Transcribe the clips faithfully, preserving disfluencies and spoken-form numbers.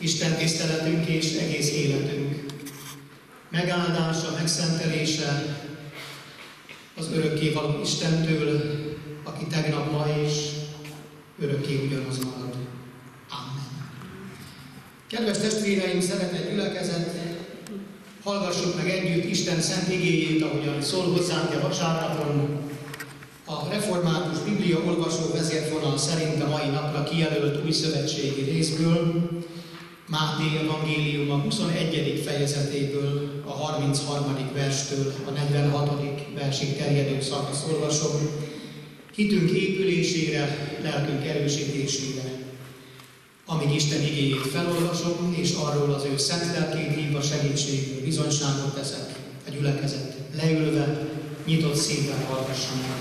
Isten tiszteletünk és egész életünk megáldása, megszentelése az örökkévaló Istentől, aki tegnap, ma és örökké ugyanaz marad. Amen. Kedves testvéreim, szeretett gyülekezet, hallgassuk meg együtt Isten szent igéjét, ahogyan szól hozzánk a vasárnapon. A református Biblia olvasó vezérfonal szerint a mai napra kijelölt új szövetségi részből, Máté evangélium a huszonegyedik fejezetéből, a harmincharmadik verstől a negyvenhatodik versig terjedő szakaszt olvasom, hitünk épülésére, lelkünk erősítésére. Amíg Isten igéjét felolvasom, és arról az ő szent lelkét hívva segítségül bizonyságot teszek, a gyülekezet leülve, nyitott szívvel hallgassam meg.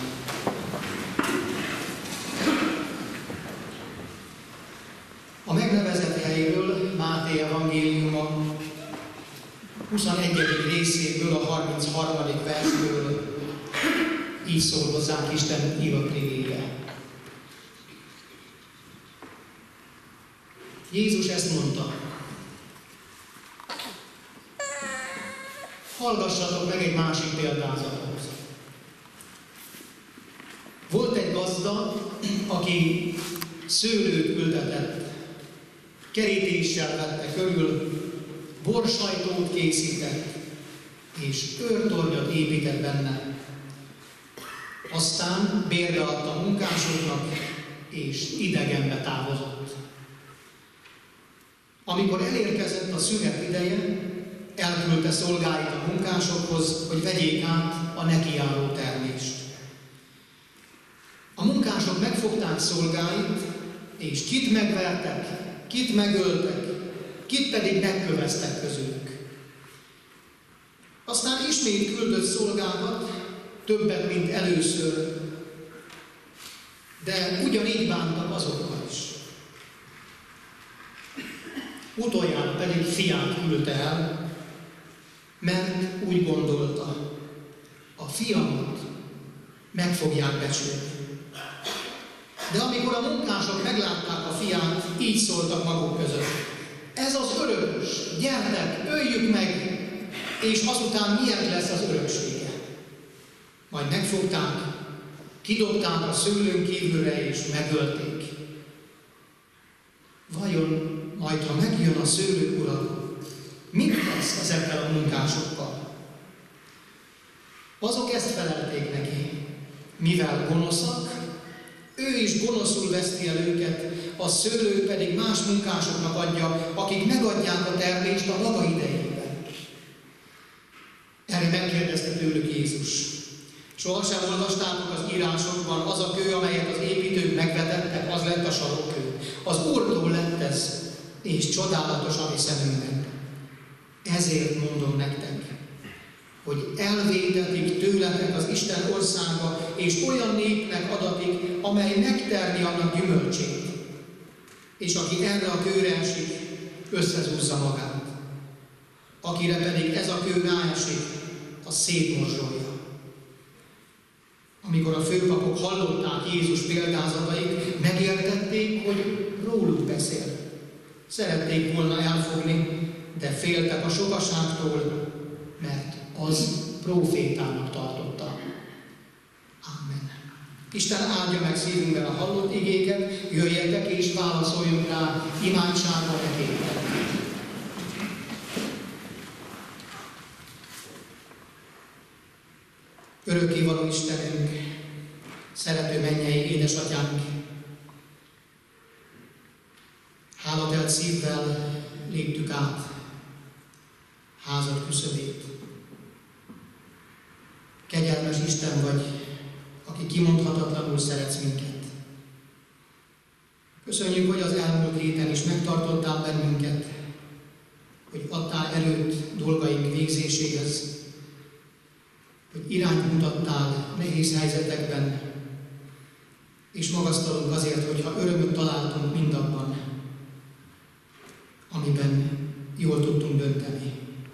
A megnevezett helyről, Máté evangéliuma huszonegyedik részéből, a harmincharmadik versből így szól hozzánk Isten írott igéje. Jézus ezt mondta: hallgassatok meg egy másik példázatot. Volt egy gazda, aki szőlőt ültetett, kerítéssel vette körül, borsajtót készített, és őrtornyot épített benne. Aztán bérbe adta munkásoknak, és idegenbe távozott. Amikor elérkezett a szünet ideje, elküldte szolgáit a munkásokhoz, hogy vegyék át a nekiálló termést. A munkások megfogták szolgáit, és kit megvertek, kit megöltek, kit pedig megköveztek közülük. Aztán ismét küldött szolgákat, többet, mint először, de ugyanígy bántak azokkal is. Utoljára pedig fiát küldte el, mert úgy gondolta, a fiamat meg fogják becsülni. De amikor a munkások meglátták a fiát, így szóltak maguk között: ez az örökös, gyertek, öljük meg, és azután milyen lesz az öröksége. Majd megfogták, kidobták a szőlőn kívülre, és megölték. Vajon majd, ha megjön a szőlő ura, mit lesz ezekkel a munkásokkal? Azok ezt felelték neki: mivel gonoszak, ő is gonoszul veszti el őket, a szőlő pedig más munkásoknak adja, akik megadják a termést a maga idejében. Erre megkérdezte tőlük Jézus: sohasem olvastátok az írásokban, az a kő, amelyet az építők megvetettek, az lett a sarokkő. Az Úrtól lett ez, és csodálatos a mi szemünkben. Ezért mondom nektek, hogy elvétetik tőletek az Isten országa, és olyan népnek adatik, amely megtermi annak gyümölcsét. És aki erre a kőre esik, összezúzza magát. Akire pedig ez a kő ráesik, az szétmorzsolja. Amikor a főpapok hallották Jézus példázatait, megértették, hogy róluk beszél. Szerették volna elfogni, de féltek a sokaságtól, mert az prófétának tartotta. Amen. Isten áldja meg szívünkben a hallott igéket, jöjjetek és válaszoljunk rá imádságba tekintettel. Örökkévaló Istenünk, szerető mennyei édesatyánk, hálatelt szívvel léptük át házad küszöbét. Kegyelmes Isten vagy, aki kimondhatatlanul szeretsz minket. Köszönjük, hogy az elmúlt héten is megtartottál bennünket, hogy adtál erőt dolgaink végzéséhez, hogy irányt mutattál nehéz helyzetekben, és magasztalunk azért, hogyha örömöt találtunk mindabban, amiben jól tudtunk dönteni.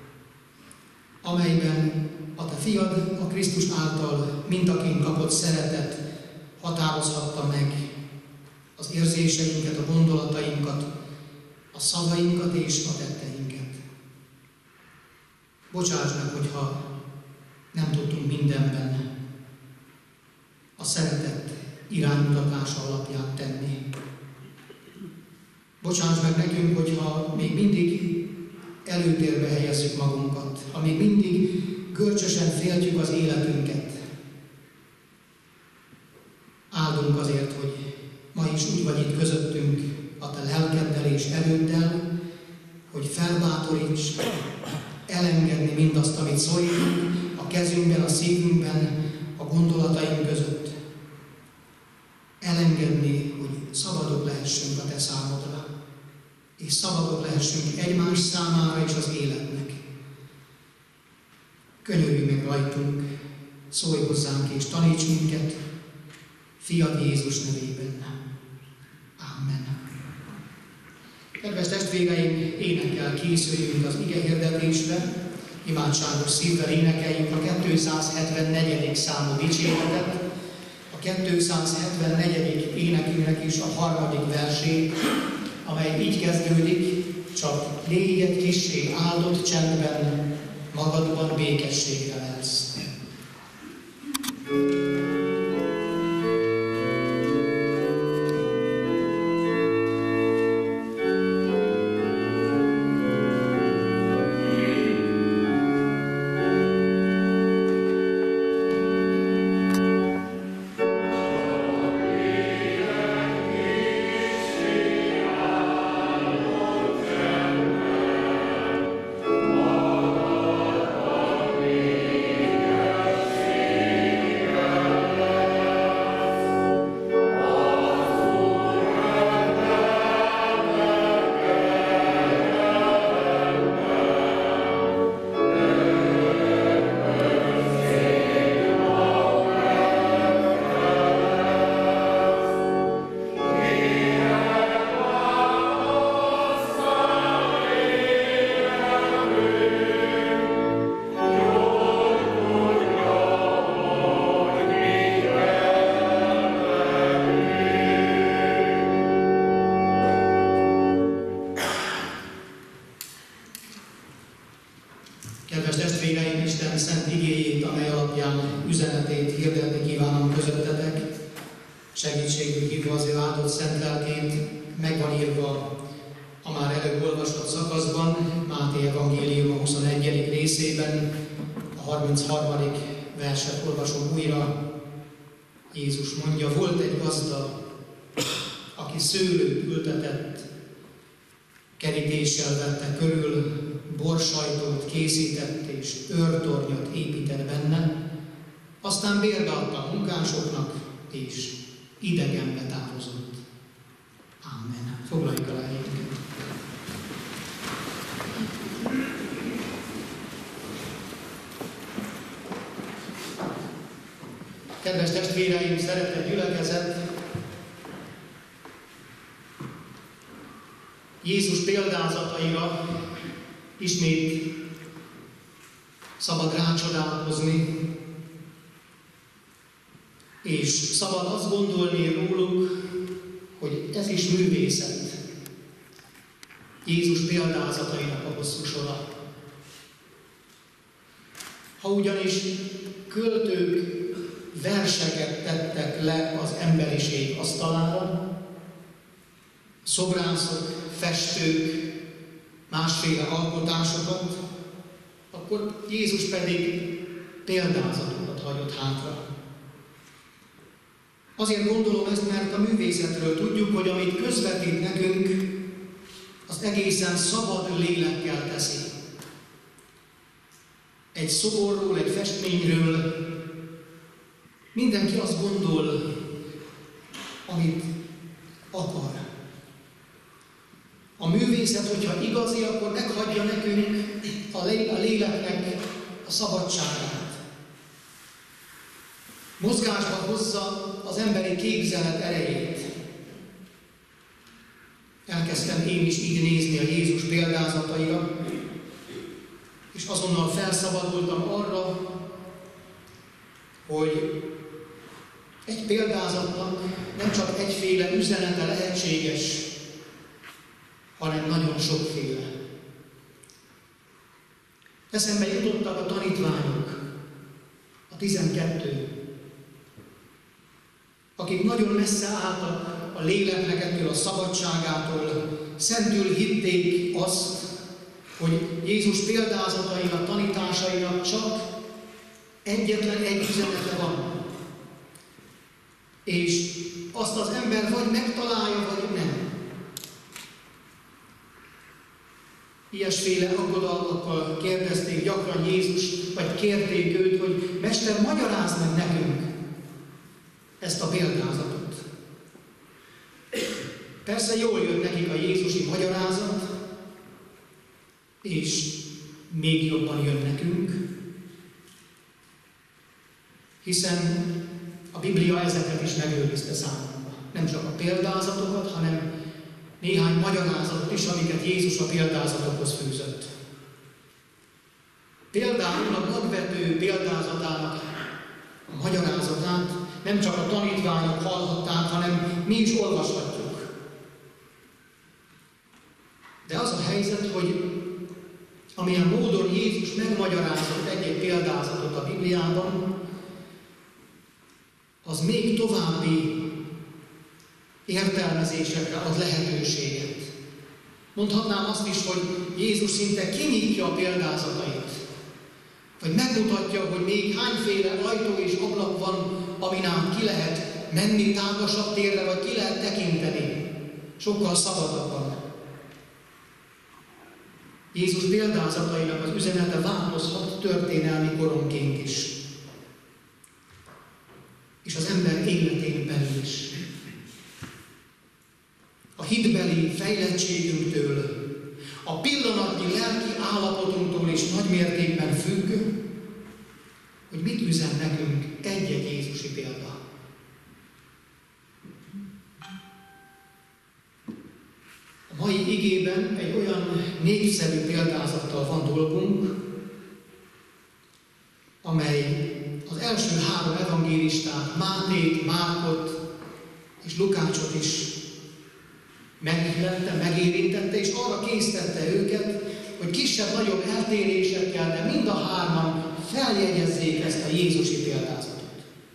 Amelyben a te fiad a Krisztus által mintaként kapott szeretet határozhatta meg az érzéseinket, a gondolatainkat, a szavainkat és a tetteinket. Bocsáss meg, hogyha nem tudtunk mindenben a szeretet iránymutatása alapján tenni. Bocsáss meg nekünk, hogyha még mindig előtérbe helyezzük magunkat, ha még mindig görcsösen féltjük az életünket. Áldunk azért, hogy ma is úgy vagy itt közöttünk a te lelkeddel és erőddel, hogy felbátoríts, elengedni mindazt, amit szólunk a kezünkben, a szívünkben, a gondolataink között. Elengedni, hogy szabadok lehessünk a te számodra, és szabadok lehessünk egymás számára és az életnek. Könyörülj meg rajtunk, szólj hozzánk és taníts minket, Fiad Jézus nevében. Amen. Kedves testvéreim, énekkel készüljünk az ige hirdetésre, imádságos szívvel énekeljük a kétszázhetvennégy. számú dicséretet, a kétszázhetvennégy. énekünknek is a harmadik versét, amely így kezdődik: csak légy egy kissé áldott csendben, magadban békességre lelsz. Kedves testvéreim, Isten szent igéjét, amely alapján üzenetét hirdetni kívánom közöttetek, segítségül hívva az ő áldott szent lelkét, meg van írva a már előbb olvasott szakaszban, Máté evangélium a huszonegyedik részében, a harmincharmadik verset olvasom újra. Jézus mondja: volt egy gazda, aki szőlőt ültetett, kerítéssel vette körül, borsajtót készített és őrtornyot épített benne, aztán bérbe adta a munkásoknak, és idegenbe távozott. Amen. Foglaljuk el a helyünket. Kedves testvéreim, szeretett gyülekezet! Jézus példázataira ismét szabad rácsodálkozni, és szabad azt gondolni róluk, hogy ez is művészet. Jézus példázatainak a hosszú sora. Ha ugyanis költők verseket tettek le az emberiség asztalára, szobrászok, festők, másféle alkotásokat, akkor Jézus pedig példázatokat hagyott hátra. Azért gondolom ezt, mert a művészetről tudjuk, hogy amit közvetít nekünk, az egészen szabad lélekkel teszi. Egy szoborról, egy festményről mindenki azt gondol, amit akar. A művészet, hogyha igazi, akkor meghagyja nekünk a léleknek a szabadságát. Mozgásba hozza az emberi képzelet erejét. Elkezdtem én is így nézni a Jézus példázataira, és azonnal felszabadultam arra, hogy egy példázatnak nem csak egyféle üzenete lehetséges, hanem nagyon sokféle. Eszembe jutottak a tanítványok, a tizenkettő, akik nagyon messze álltak a léleknek ettől a szabadságától, szentül hitték azt, hogy Jézus példázatainak, tanításainak csak egyetlen egy üzenete van. És azt az ember vagy megtalálja, vagy nem. Ilyesféle aggodalmakkal kérdezték gyakran Jézust, vagy kérték őt, hogy Mester, magyarázd meg nekünk ezt a példázatot. Persze jól jött nekik a jézusi magyarázat, és még jobban jön nekünk, hiszen a Biblia ezeket is megőrizte számunkra. Nem csak a példázatokat, hanem néhány magyarázatot is, amiket Jézus a példázatokhoz fűzött. Például a magvető példázatának a magyarázatát nem csak a tanítványok hallhatták, hanem mi is olvashatjuk. De az a helyzet, hogy amilyen módon Jézus megmagyarázott egy-egy példázatot a Bibliában, az még további értelmezésekre ad lehetőséget. Mondhatnám azt is, hogy Jézus szinte kinyitja a példázatait, vagy megmutatja, hogy még hányféle ajtó és ablak van, amin át ki lehet menni tágasabb térre, vagy ki lehet tekinteni sokkal szabadabban. Jézus példázatainak az üzenete változhat történelmi koronként is, és az ember életén belül is. A hitbeli fejlettségünktől, a pillanatnyi lelki állapotunktól is nagymértékben függ, hogy mit üzen nekünk egy-egy jézusi példa. A mai igében egy olyan népszerű példázattal van dolgunk, amely az első három evangélistát, Mátét, Márkot és Lukácsot is megillette, megérintette, és arra késztette őket, hogy kisebb-nagyobb eltérésekkel, de mind a hárman feljegyezzék ezt a jézusi példázatot.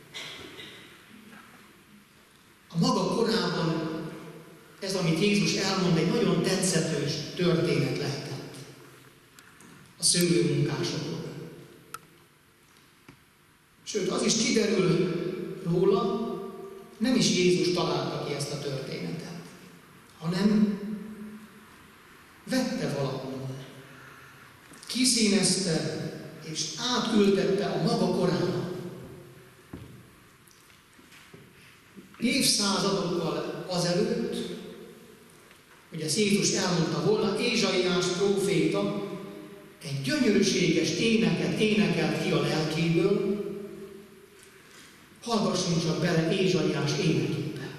A maga korában ez, amit Jézus elmond, egy nagyon tetszetős történet lehetett a szőlőmunkásokról. Sőt, az is kiderül róla, nem is Jézus találta ki ezt a történetet, hanem vette valahonnan, kiszínezte és átültette a maga korába. Évszázadokkal azelőtt, hogy ezt Jézus elmondta volna, Ézsaiás próféta egy gyönyörűséges éneket énekelt ki a lelkéből. Hallgassunk csak bele Ézsaiás énekébe.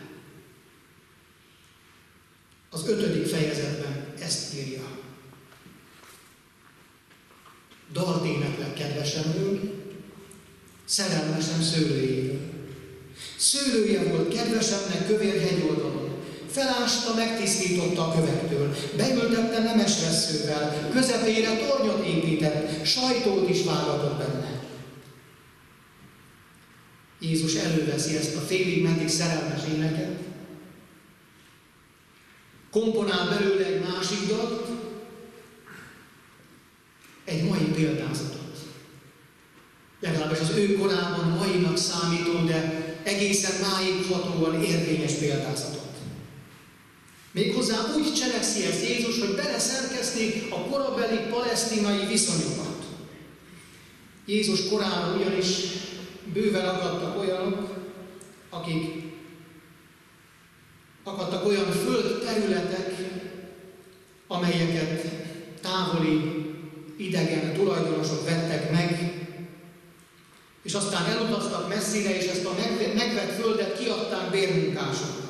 Az ötödik fejezetben ezt írja. Dalt éneklek kedvesemről, szerelmesem szőlőjéről. Szőlője volt kedvesemnek kövér hegyoldalon. Felásta, megtisztította a kövektől, beültette nemes vesszővel, közepére tornyot épített, sajtót is vágatott benne. Jézus előveszi ezt a félig meddig szerelmes éneket, komponál belőle egy másik dalt, egy mai példázatot. Legalábbis az ő korában mainak számító, de egészen máig hatóan érvényes példázatot. Méghozzá úgy cselekszi ezt Jézus, hogy beleszerkeszti a korabeli palesztinai viszonyokat. Jézus korában ugyanis bőven akadtak olyanok, akik akadtak olyan földterületek, amelyeket távoli, idegen tulajdonosok vettek meg, és aztán elutaztak messzire, és ezt a megvett földet kiadták bérmunkásoknak.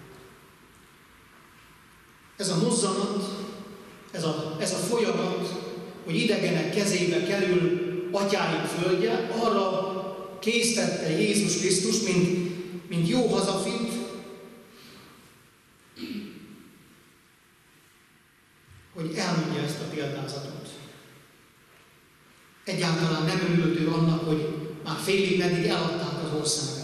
Ez a mozzanat, ez a, ez a folyamat, hogy idegenek kezébe kerül atyáik földje, arra késztette Jézus Krisztus, mint, mint jó hazafit, egyáltalán nem örült ő annak, hogy már félig meddig eladták az országát.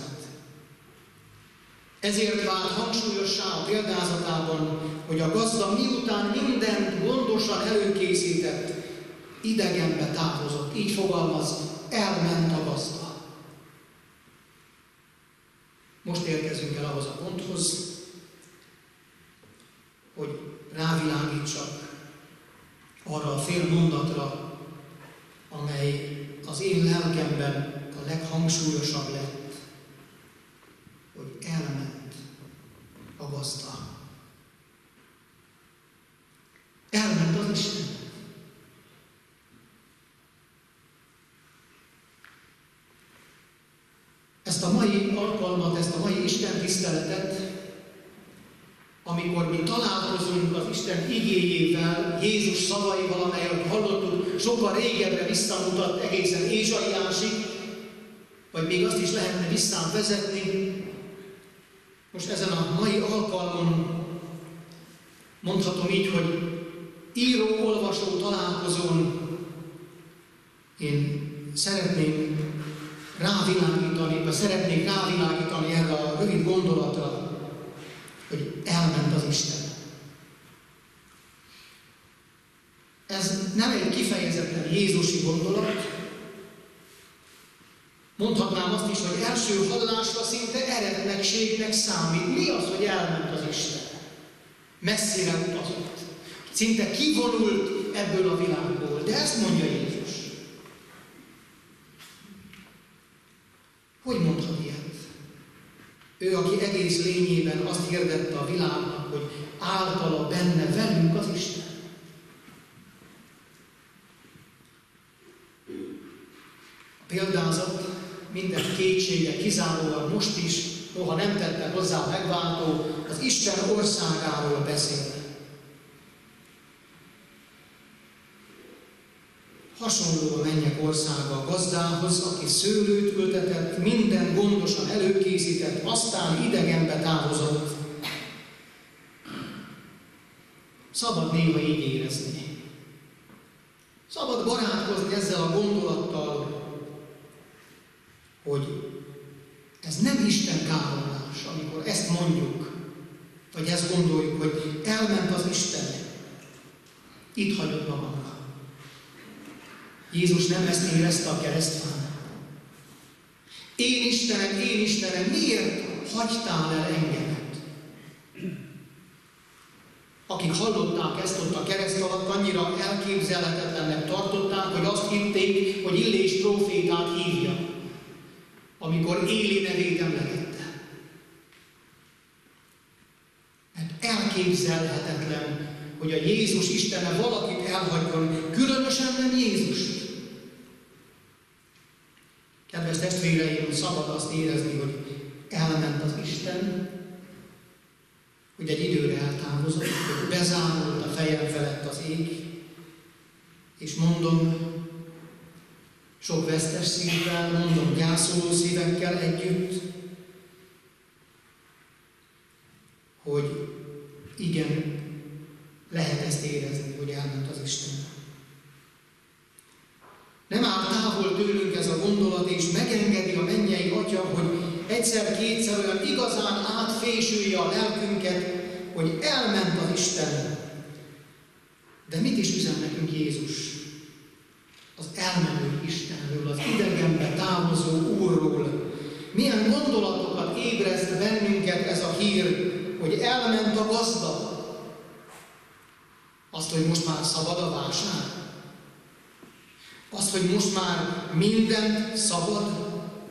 Ezért vált hangsúlyossá a példázatában, hogy a gazda miután mindent gondosan előkészített, idegenbe távozott. Így fogalmaz, elment a gazda. Most érkezünk el ahhoz a ponthoz, hogy rávilágítsak arra a fél mondatra, amely az én lelkemben a leghangsúlyosabb lett, hogy elment a gazda. Elment az Isten. Ezt a mai alkalmat, ezt a mai Isten tiszteletet, amikor mi találkozunk az Isten igéjével, Jézus szavaival, amelyet hallottuk, sokkal régebbre visszamutat egészen Ézsaiásig, vagy még azt is lehetne visszám vezetni. Most ezen a mai alkalmon mondhatom így, hogy író-olvasó találkozón én szeretném rávilágítani, vagy szeretnék rávilágítani erre a rövid gondolatra, hogy elment az Isten. Ez nem egy kifejezetten jézusi gondolat. Mondhatnám azt is, hogy első hallásra szinte eretnekségnek számít. Mi az, hogy elment az Isten? Messzire utazott. Szinte kivonult ebből a világból. De ezt mondja Jézus. Hogy mondhat ilyet? Ő, aki egész lényében azt hirdette a világnak, hogy általa benne velünk az Isten. A példázat minden kétsége kizárólag most is, noha nem tette hozzá a megváltó, az Isten országáról beszél. Hasonló a mennyek országa a gazdához, aki szőlőt ültetett, minden gondosan előkészített, aztán idegenbe távozott. Szabad néha így érezni. Szabad barátkozni ezzel a gondolattal, hogy ez nem Isten káromlás, amikor ezt mondjuk, vagy ezt gondoljuk, hogy elment az Isten, itt hagyott magamra. Jézus nem ezt érezte a keresztfán. Én Istenem, én Istenem, miért hagytál el engemet? Akik hallották ezt ott a kereszt alatt, annyira elképzelhetetlennek tartották, hogy azt hitték, hogy Illés prófétát hívja, amikor Éli nevét emlegette. Mert elképzelhetetlen, hogy a Jézus Istene valakit elhagyjon, különösen nem Jézust. Kedves testvéreim, szabad azt érezni, hogy elment az Isten, hogy egy időre eltávozott, hogy bezárult a fejem felett az ég, és mondom, sok vesztes szívvel, mondom, gyászoló szívekkel együtt, hogy igen, lehet ezt érezni, hogy elment az Isten. Nem áll távol tőlünk ez a gondolat, és megengedi a mennyei Atya, hogy egyszer-kétszer olyan igazán átfésülje a lelkünket, hogy elment az Isten. De mit is üzen nekünk Jézus? Az elmenő Istenről, az idegenbe távozó Úrról. Milyen gondolatokat ébreszt bennünket ez a hír, hogy elment a gazda? Azt, hogy most már szabad a vásár? Azt, hogy most már mindent szabad?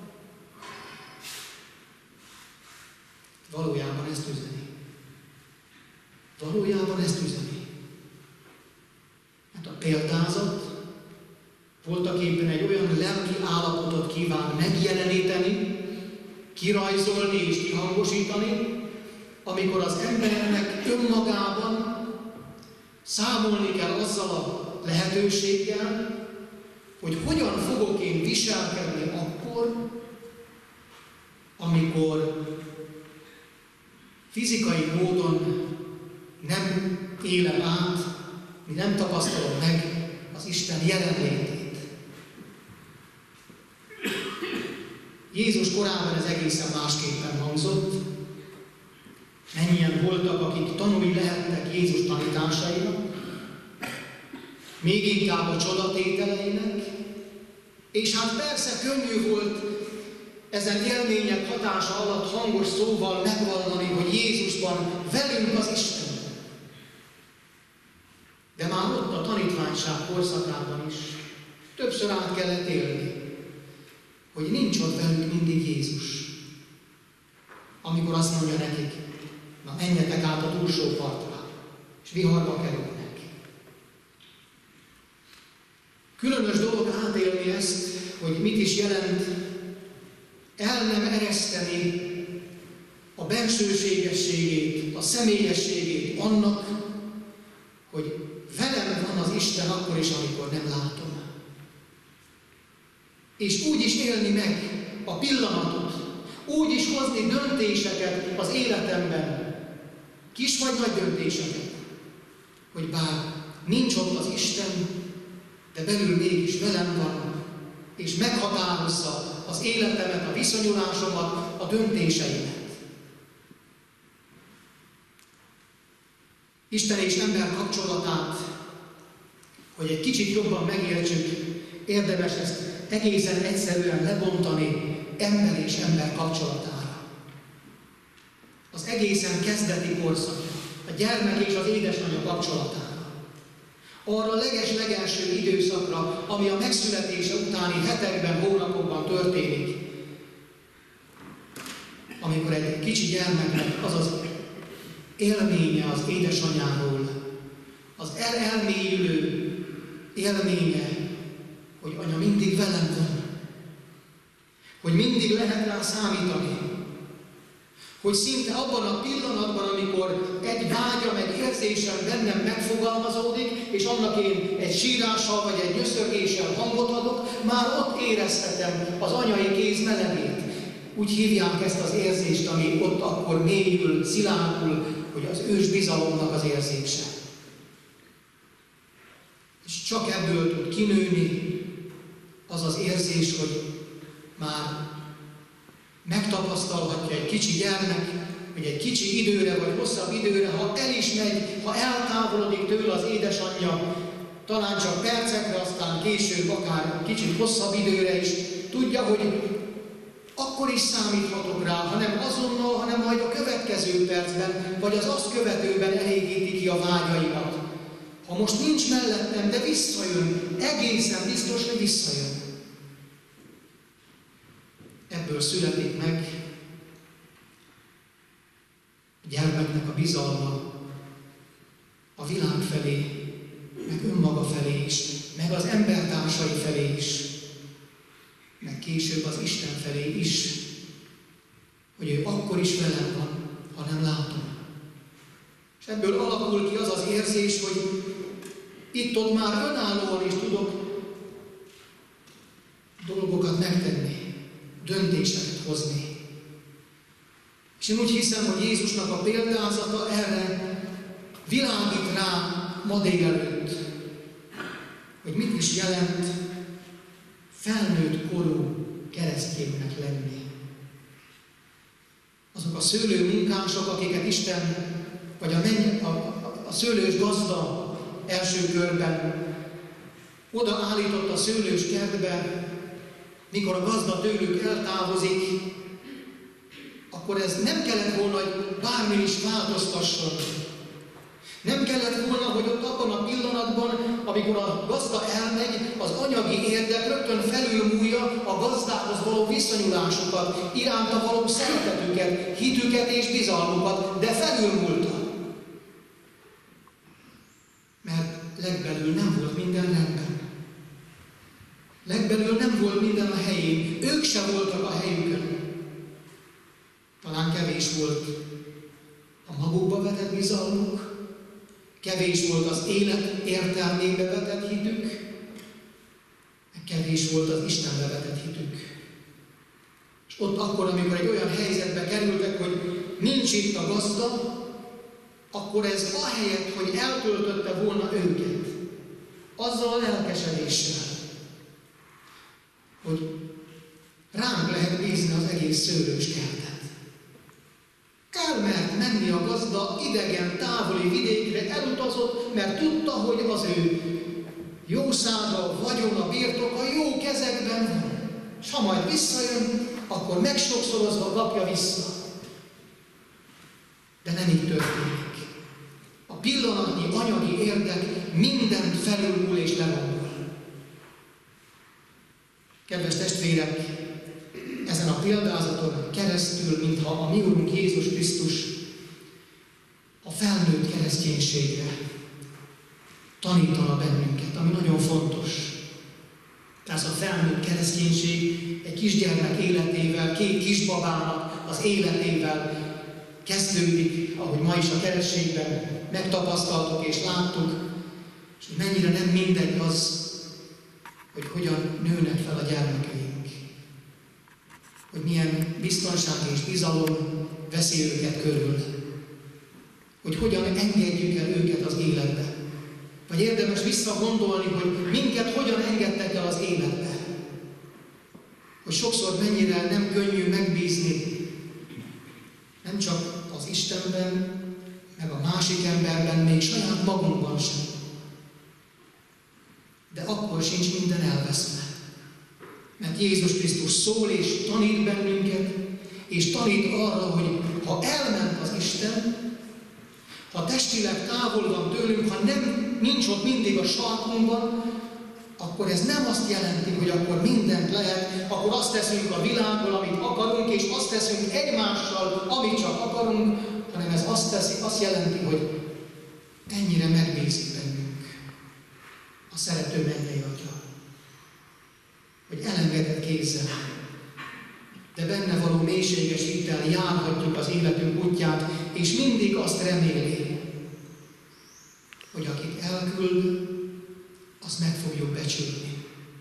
Valójában ezt üzeni. Valójában ezt üzeni. Hát a példázat voltak éppen egy olyan lelki állapotot kíván megjeleníteni, kirajzolni és kihangosítani, amikor az embernek önmagában számolni kell azzal a lehetőséggel, hogy hogyan fogok én viselkedni akkor, amikor fizikai módon nem élem át, nem tapasztalom meg az Isten jelenlétét. Jézus korában ez egészen másképpen hangzott. Mennyien voltak, akik tanulni lehettek Jézus tanításainak, még inkább a csodatételeinek, és hát persze könnyű volt ezen élmények hatása alatt hangos szóval megvallani, hogy Jézusban velünk az Isten. De már ott a tanítványság korszakában is többször át kellett élni, hogy nincs ott velük mindig Jézus. Amikor azt mondja nekik, na menjetek át a túlsó partra, és viharba kerülnek. Különös dolog átélni ezt, hogy mit is jelent el nem ereszteni a bensőségességét, a személyességét annak, hogy velem van az Isten akkor is, amikor nem látom. És úgy is élni meg a pillanatot, úgy is hozni döntéseket az életemben, kis vagy nagy döntéseket, hogy bár nincs ott az Isten, de belül mégis velem van, és meghatározza az életemet, a viszonyulásomat, a döntéseimet. Isten és ember kapcsolatát, hogy egy kicsit jobban megértsük, érdemes ezt egészen egyszerűen lebontani ember és ember kapcsolatára. Az egészen kezdeti korszakra, a gyermek és az édesanyja kapcsolatára. Arra a leges-legelső időszakra, ami a megszületése utáni hetekben, hónapokban történik. Amikor egy kicsi gyermeknek az az élménye az édesanyáról, az el elmélyülő élménye, hogy anya mindig velem van, hogy mindig lehet rá számítani, hogy szinte abban a pillanatban, amikor egy vágyam, egy érzésem bennem megfogalmazódik, és annak én egy sírással vagy egy nyöszörgéssel hangot adok, már ott érezhetem az anyai kéz melegét. Úgy hívják ezt az érzést, ami ott akkor mélyül, szilárdul, hogy az ős bizalomnak az érzése. És csak ebből tud kinőni az az érzés, hogy már megtapasztalhatja egy kicsi gyermek, hogy egy kicsi időre vagy hosszabb időre, ha el is megy, ha eltávolodik tőle az édesanyja, talán csak percekre, aztán később akár kicsit hosszabb időre is, tudja, hogy akkor is számíthatok rá, hanem azonnal, hanem majd a következő percben, vagy az azt követőben elégíti ki a vágyaimat. Ha most nincs mellettem, de visszajön, egészen biztos, hogy visszajön. Ebből születik meg a gyermeknek a bizalma a világ felé, meg önmaga felé is, meg az embertársai felé is, meg később az Isten felé is, hogy ő akkor is velem van, ha nem látom. És ebből alakul ki az az érzés, hogy itt-ott már önállóan is tudok dolgokat megtenni, döntéseket hozni. És én úgy hiszem, hogy Jézusnak a példázata erre világít rá ma délelőtt, hogy mit is jelent felnőtt korú kereszténynek lenni. Azok a szőlő munkások, akiket Isten, vagy a, menny, a, a, a szőlős gazda első körben oda állított a szőlős kertbe, mikor a gazda tőlük eltávozik, akkor ez nem kellett volna, hogy bármi is változtasson. Nem kellett volna, hogy ott abban a pillanatban, amikor a gazda elmegy, az anyagi érdek rögtön felülmúlja a gazdához való viszonyulásukat, iránta való szeretetüket, hitüket és bizalmukat, de felülmúlta. Mert legbelül nem volt minden rendben. Legbelül nem volt minden a helyén. Ők sem voltak a helyükön. Talán kevés volt a magukba vetett bizalmuk, kevés volt az élet értelmébe vetett hitük, kevés volt az Istenbe vetett hitük. És ott akkor, amikor egy olyan helyzetbe kerültek, hogy nincs itt a gazda, akkor ez ahelyett, hogy eltöltötte volna őket, azzal a lelkesedéssel, hogy ránk lehet bízni az egész szőlőskertet. Elmert menni a gazda idegen, távoli vidékre, elutazott, mert tudta, hogy az ő jószága, vagyona, birtoka jó kezekben van. És ha majd visszajön, akkor megsokszorozva kapja vissza. De nem így történik. A pillanatnyi anyagi érdek mindent felülmúl és lerombol. Kedves testvérek, ezen a példázaton keresztül, mintha a mi Urunk Jézus Krisztus a felnőtt kereszténységre tanítana bennünket, ami nagyon fontos. Tehát a felnőtt kereszténység egy kisgyermek életével, két kisbabának az életével kezdődik, ahogy ma is a keresztségben megtapasztaltuk és láttuk, és mennyire nem mindegy az, hogy hogyan nőnek fel a gyermekeink. Hogy milyen biztonság és bizalom veszi őket körül. Hogy hogyan engedjük el őket az életbe. Vagy érdemes visszagondolni, hogy minket hogyan engedtek el az életbe. Hogy sokszor mennyire nem könnyű megbízni, nem csak az Istenben, meg a másik emberben, még saját magunkban sem. De akkor sincs minden elveszve. Mert Jézus Krisztus szól és tanít bennünket, és tanít arra, hogy ha elment az Isten, ha testileg távol van tőlünk, ha nem, nincs ott mindig a sarkunkban, akkor ez nem azt jelenti, hogy akkor mindent lehet, akkor azt teszünk a világból, amit akarunk, és azt teszünk egymással, amit csak akarunk, hanem ez azt teszi, azt jelenti, hogy ennyire megbízik bennünk a szerető mennyei Atya, hogy elengedett kézzel, de benne való mélységes hittel járhatjuk az életünk útját, és mindig azt reméli, hogy akit elküld, azt meg fogjuk becsülni.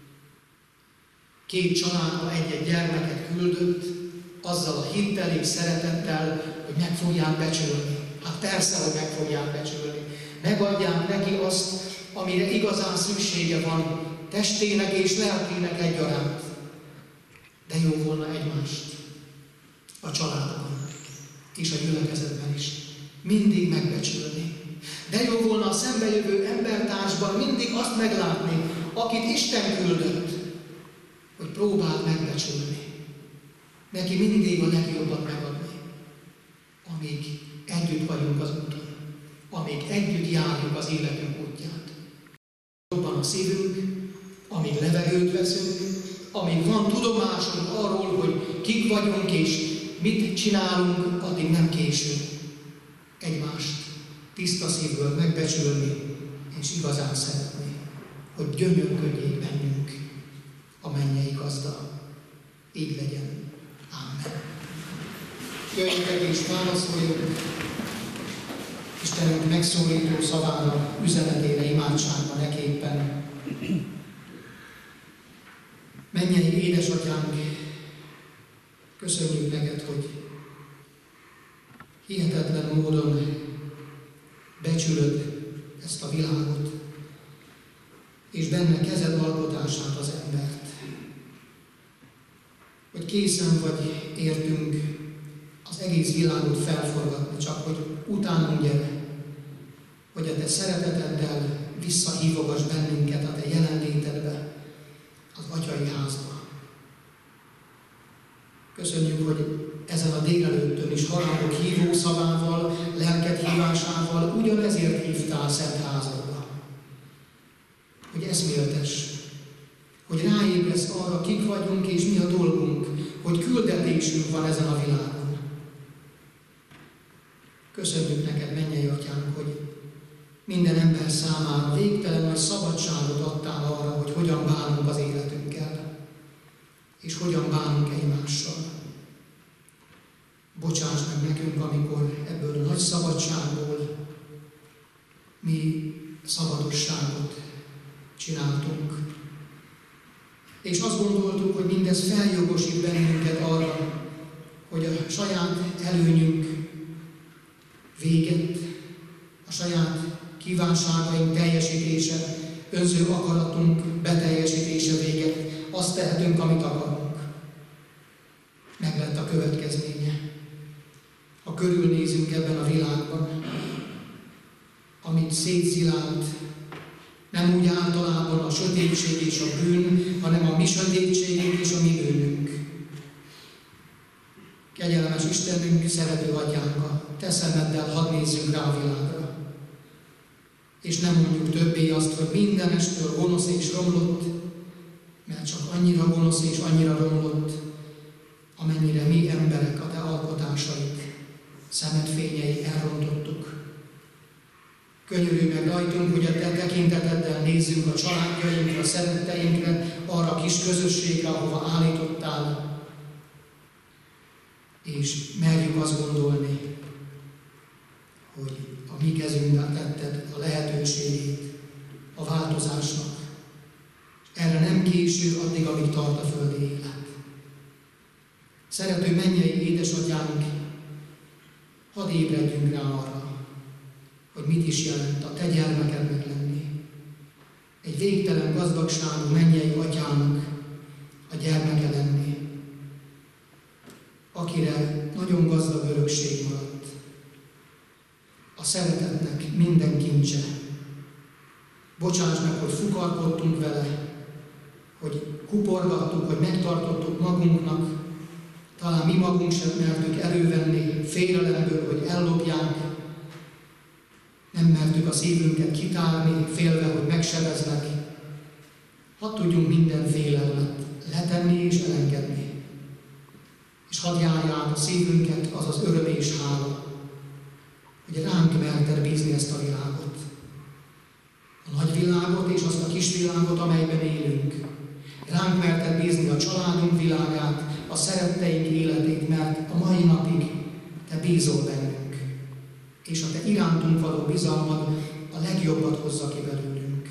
Két családba egy-egy gyermeket küldött, azzal a hittel és szeretettel, hogy meg fogják becsülni. Hát persze, hogy meg fogják becsülni. Megadják neki azt, amire igazán szüksége van, testének és lelkének egyaránt. De jó volna egymást a családban és a gyülekezetben is mindig megbecsülni. De jó volna a szembejövő embertársban mindig azt meglátni, akit Isten küldött, hogy próbáld megbecsülni. Neki mindig a legjobbat megadni, amíg együtt vagyunk az úton, amíg együtt járjuk az életünk útját. Jobban a szívünk, amíg levegőt veszünk, amíg van tudomásunk arról, hogy kik vagyunk és mit csinálunk, addig nem késő egymást tiszta szívből megbecsülni és igazán szeretni, hogy gyönyörködjék bennünk a mennyei gazda. Így legyen. Amen. Jöjjetek és válaszoljunk Istenünk megszólító szavának üzenetére imádságban eképpen. Mennyei édesatyánk, köszönjük neked, hogy hihetetlen módon becsülöd ezt a világot, és benne kezed alkotását, az embert. Hogy készen vagy értünk az egész világot felforgatni, csak hogy utánunk gyere, hogy a te szereteteddel visszahívogass bennünket a te jelenlétedbe, az atyai házba. Köszönjük, hogy ezen a délelőttön is harangok hívó szavával, lelked hívásával ugyanezért hívtál szent házadba. Hogy eszméltess, hogy ráébresz arra, kik vagyunk és mi a dolgunk, hogy küldetésünk van ezen a világon. Köszönjük neked, mennyei atyánk, hogy minden ember számára végtelen nagy szabadságot adtál arra, hogy hogyan bánunk az életünkkel, és hogyan bánunk egymással. Bocsáss meg nekünk, amikor ebből a nagy szabadságból mi szabadosságot csináltunk. És azt gondoltuk, hogy mindez feljogosít bennünket arra, hogy a saját előnyünk véget, a saját kívánságaink teljesítése, önző akaratunk beteljesítése véget, azt tehetünk, amit akarunk. következménye. Ha körülnézünk ebben a világban, amit szétzilált, nem úgy általában a sötétség és a bűn, hanem a mi sötétségünk és a mi bűnünk. Kegyelmes Istenünk, szerető Atyánka, te szemeddel hadd nézzünk rá a világra. És nem mondjuk többé azt, hogy mindenestől gonosz és romlott, mert csak annyira gonosz és annyira romlott, amennyire mi emberek, a te alkotásaid, szemed fényei elrontottuk. Könyörülj meg rajtunk, hogy a te tekinteteddel nézzünk a családjainkra, a szeretteinkre, arra a kis közösségre, ahova állítottál, és merjük azt gondolni, hogy a mi kezünkben tetted a lehetőségét a változásnak. Erre nem késő addig, amíg tart a földi élet. Szerető mennyei édesatyánk, hadd ébredjünk rá arra, hogy mit is jelent a te gyermekednek lenni. Egy végtelen gazdagságú mennyei atyának a gyermeke lenni, akire nagyon gazdag örökség maradt. A szeretetnek minden kincse. Bocsáss meg, hogy fukarkodtunk vele, hogy kuporgattuk, hogy megtartottuk magunknak, talán mi magunk sem mertük elővenni félelemből, hogy ellopják, nem mertük a szívünket kitárni, félve, hogy megsebeznek. Hadd tudjunk minden félelmet letenni és elengedni. És hadd járja át a szívünket az az öröm és hála, hogy ránk merted bízni ezt a világot. A nagy világot és azt a kis világot, amelyben élünk. Ránk merted bízni a családunk világát, a szeretteink életét, mert a mai napig te bízol bennünk. És a te irántunk való bizalmad a legjobbat hozza ki belőlünk.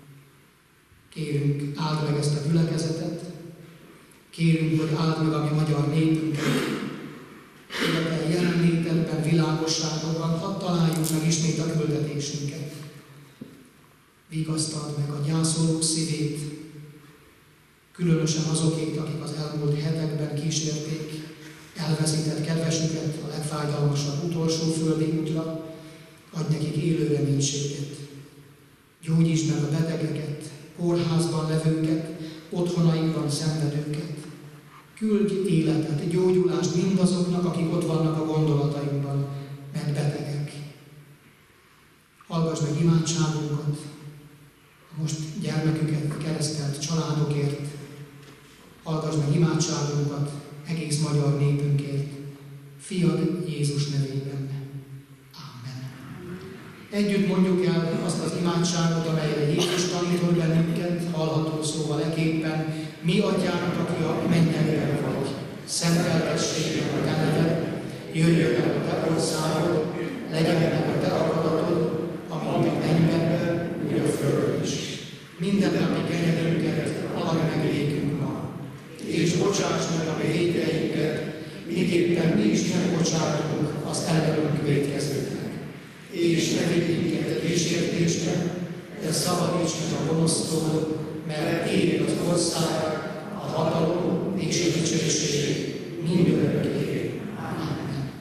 Kérünk, áld meg ezt a gyülekezetet, kérünk, hogy áld meg a mi magyar népünket, hogy a te jelenlétedben, világosságokban hadd találjuk meg ismét a küldetésünket. Vigasztald meg a gyászolók szívét, különösen azokét, akik az elmúlt hetekben kísérték elveszített kedvesüket a legfájdalmasabb utolsó földi útra, adj nekik élő reménységet. Gyógyítsd meg a betegeket, kórházban levőket, otthonaikban szenvedőket. Küldj életet, gyógyulást mindazoknak, akik ott vannak a gondolatainkban, mert betegek. Hallgass meg imádságunkat, a most gyermeküket keresztelt családokért, hallgass meg imádságunkat egész magyar népünkért, Fiad Jézus nevében. Amen. Együtt mondjuk el azt az imádságot, amelyre Jézus tanított bennünket, hallható szóval eképpen: mi atyának, aki a mennyekben vagy, szenteltessék a te neved, jöjjön el a te országod, legyen meg a te akaratod, amint a mennyben, úgy a földön is. Minden napi kenyerünket add meg nékünk ma, és bocsáss meg a mi vétkeinket, miképpen mi is megbocsátunk az ellenünk vétkezőknek. És ne vigy minket kísértésbe, de szabadíts meg a gonosztól, mert tiéd az ország, a hatalom és a dicsőség mindörökké. Amen.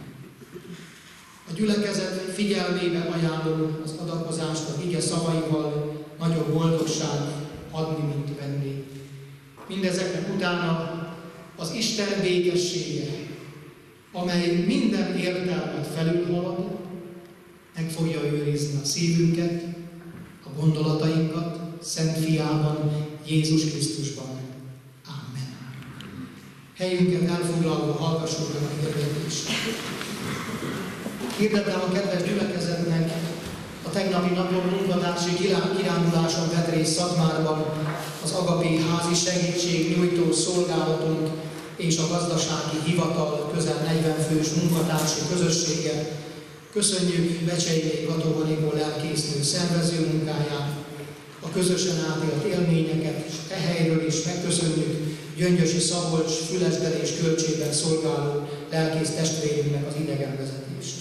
A gyülekezet figyelmébe ajánlom az adakozást az ige szavaival, nagyobb boldogság adni, mint venni. Mindezeknek utána az Isten békessége, amely minden értelmet felülhalad, meg fogja őrizni a szívünket, a gondolatainkat, Szent Fiában, Jézus Krisztusban. Amen. Helyünket elfoglalva hallgassuk meg a hirdetést. Hirdetem a kedves gyülekezetnek, a tegnapi napon munkatársi kiránduláson vett részt Szatmárban az Agapé házi segítség nyújtó szolgálatunk és a gazdasági hivatal közel negyven fős munkatársi közössége. Köszönjük Becseiné Katóhanikó lelkésznő szervező munkáját, a közösen átélt élményeket, és e helyről is megköszönjük Gyöngyösi Szabolcs Fülesben és Kölcsében szolgáló lelkész testvérünknek az idegenvezetést.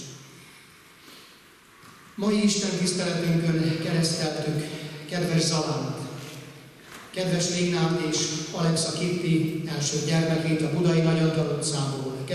Mai Isten tiszteletünkön kereszteltük kedves Zalánt, kedves Légnát és Alexa Kitti első gyermekét a Budai Nagyantal utcából,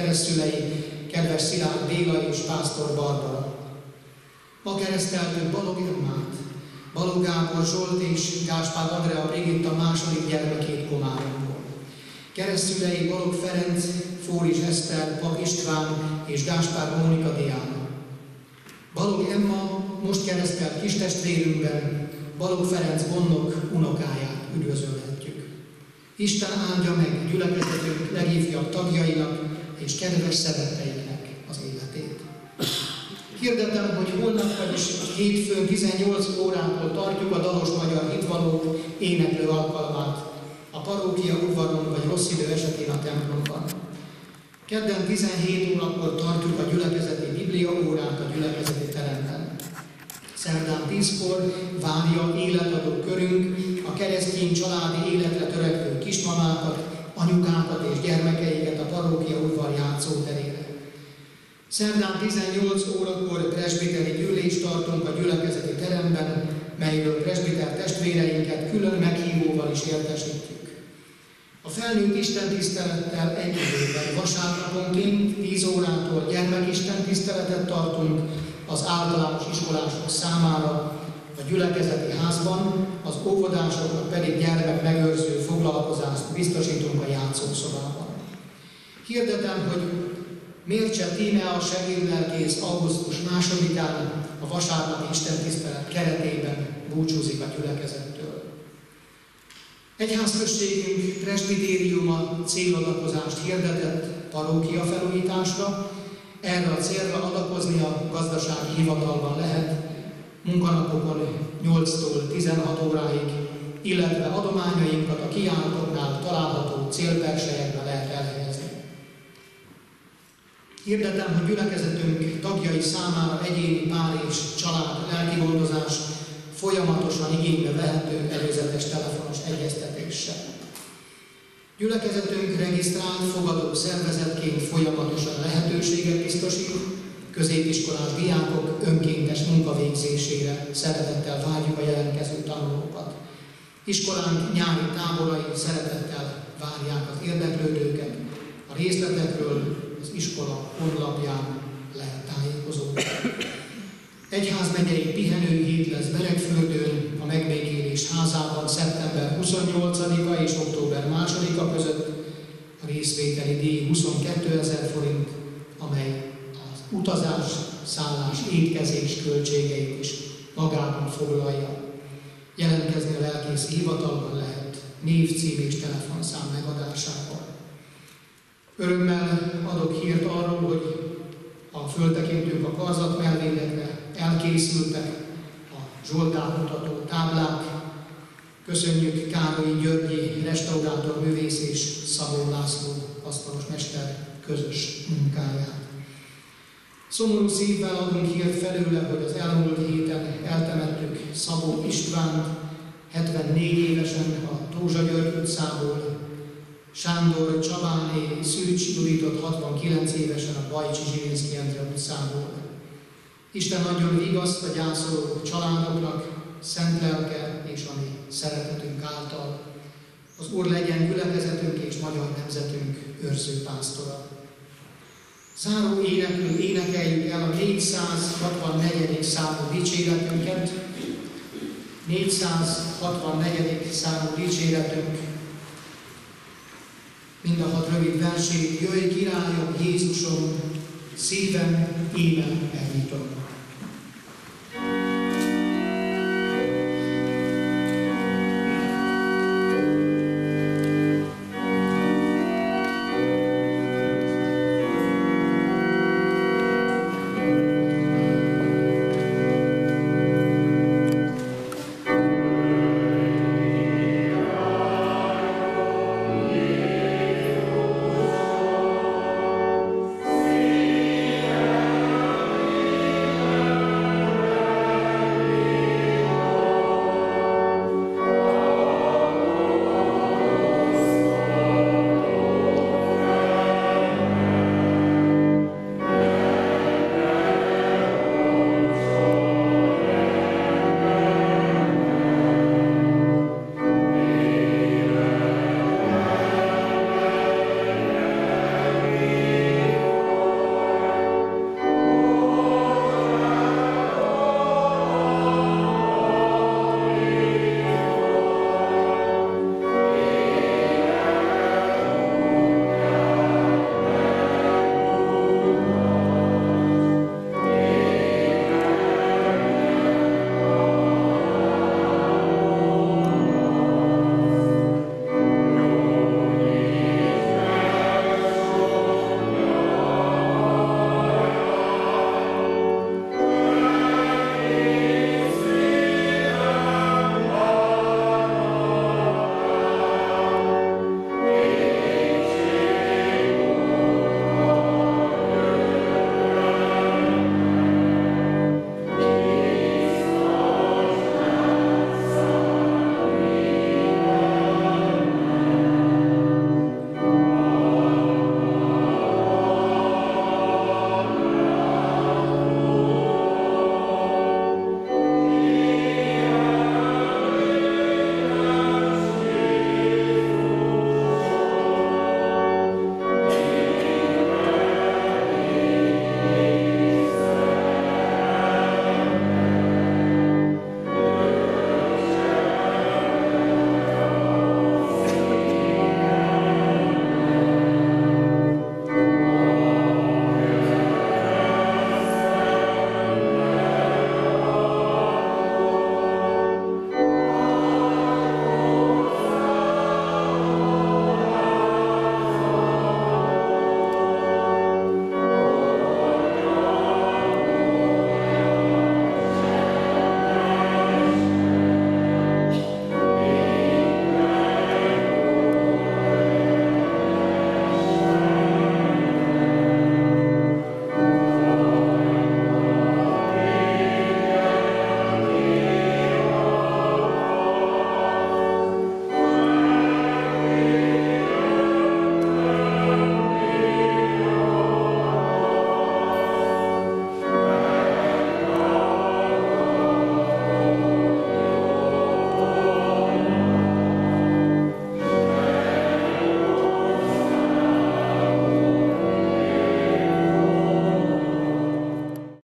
keresztszülei, kedves Szilárd Béla és Pásztor Barbara. Ma kereszteltünk Balog Irmát, Balog Gábor Zsolt és Gáspár Andrea Brigitta második gyermekét Komáromból. Keresztszülei Balog Ferenc, Fóris Eszter, Pap István és Gáspár Mónika Diana. Balog Emma most keresztelt kistestvérünkben, Balog Ferenc gondnok unokáját üdvözölhetjük. Isten áldja meg gyülekezetünk legifjabb tagjainak és kedves szeretteiknek az életét. Hirdetem, hogy holnap, vagyis hétfőn tizennyolc órától tartjuk a Dalos Magyar Hitvalók éneklő alkalmát a parókia udvaron vagy rossz idő esetén a templomban. Kedden tizenhét órakor tartjuk a gyülekezeti bibliaórát a gyülekezeti teremben. Szerdán tízkor várja életadó körünk a keresztény családi életre törekvő kismamákat, anyukákat és gyermekeiket a parókia udvar játszóterére. Szerdán tizennyolc órakor presbiteri gyűlést tartunk a gyülekezeti teremben, melyről presbiter testvéreinket külön meghívóval is értesítjük. A felnőtt istentisztelettel egy időben vasárnaponként tíz órától gyermekistentiszteletet tartunk az általános iskolások számára a gyülekezeti házban, az óvodásoknak pedig gyermek megőrző foglalkozást biztosítunk a játszószobában. Hirdetem, hogy Mércse Tímea segédlelkész augusztus másodikán a vasárnapi istentisztelet keretében búcsúzik a gyülekezettől. Egyházközségünk presbitériuma céladakozást hirdetett parókia felújításra. Erre a célra adakozni a gazdasági hivatalban lehet munkanapokon nyolctól tizenhat óráig, illetve adományainkat a kijáratoknál található célperselyekbe lehet elhelyezni. Hirdetem, hogy gyülekezetünk tagjai számára egyéni pár és család lelkigondozás folyamatosan igénybe vehető előzetes telefonos egyeztetéssel. Gyülekezetünk regisztrált fogadó szervezetként folyamatosan lehetőséget biztosít középiskolás diákok önkéntes munkavégzésére. Szeretettel várjuk a jelentkező tanulókat. Iskolánk nyári táborai szeretettel várják az érdeklődőket. A részletekről az iskola honlapján lehet tájékozódni. Egyházmegyei pihenőhét lesz Beregfürdőn, a Megbékélés házában szeptember huszonnyolcadika és október másodika között. A részvételi díj huszonkétezer forint, amely az utazás, szállás, étkezés költségeit is magában foglalja. Jelentkezni a lelkészi hivatalban lehet név, cím és telefonszám megadásával. Örömmel adok hírt arról, hogy a föltekintünk a karzatmelvényekre, elkészültek a Zsoltár mutató táblák. Köszönjük Károlyi Györgyi restaurátor művész és Szabó László asztalos mester közös munkáját. Szomorú szívvel adunk hírt felőle, hogy az elmúlt héten eltemettük Szabó Istvánt, hetvennégy évesen a Tózsa György utcából, Sándor Csabáné Szűcs Juditot hatvankilenc évesen a Bajcsi Zsilinszky Endre utcából. Isten adjon vigaszt a gyászoló családoknak, szent lelke és a mi szeretetünk által. Az Úr legyen gyülekezetünk és magyar nemzetünk őrző pásztora. Záró énekül énekeljük el a négyszázhatvannegyedik számú dicséretünket. négyszázhatvannegyedik számú dicséretünk mind a hat rövid versét. Jöjj királyom, Jézusom, szívem, énem megnyitom.